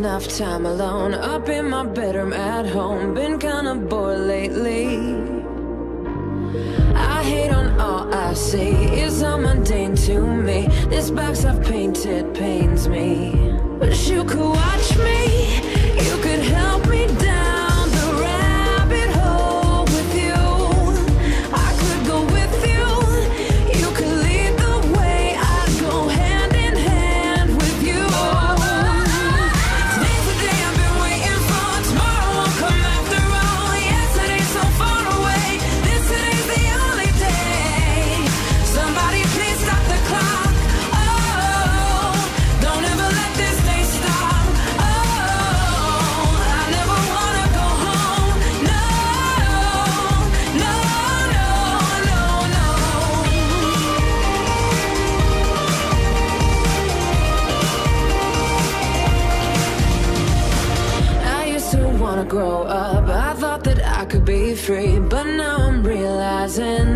enough time alone, up in my bedroom at home. Been kinda bored lately. I hate on all I see, it's all mundane to me. This box I've painted pains me. Wish you could watch me, you could help me down the rabbit hole with you. I could go with you, you could lead the way. I'd go hand in hand with you. Today's the day I've been waiting for. Tomorrow won't come after all. Yesterday's so far away. This today's the only day. Somebody please stop the clock. Oh, don't ever let this day stop. Oh, I never wanna go home. No, no, no, no, no. I used to wanna grow up. I thought that I could be free, but now I'm realizing